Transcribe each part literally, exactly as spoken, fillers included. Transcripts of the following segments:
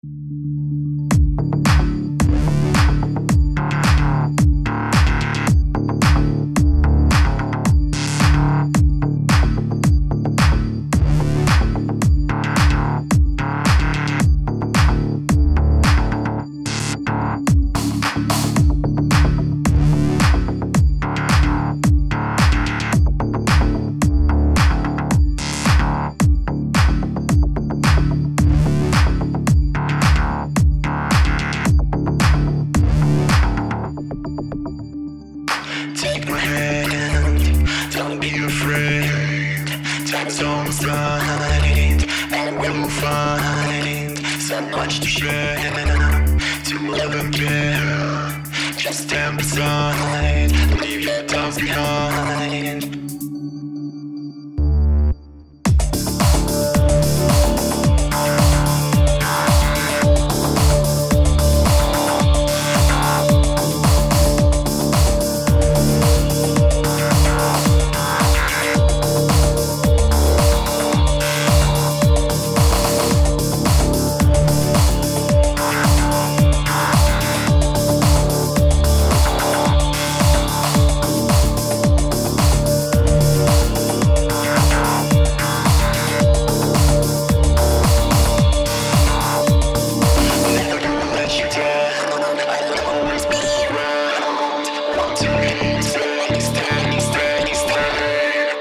Take my hand, don't be afraid. Time's almost right, and we'll find so much to share, to love and care. Just stand beside, leave your doubts behind.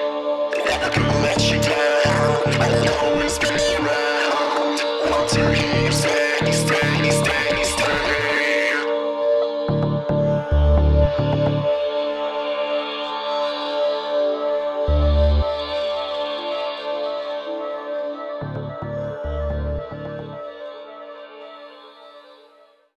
Let you down, I'll always be around. Want to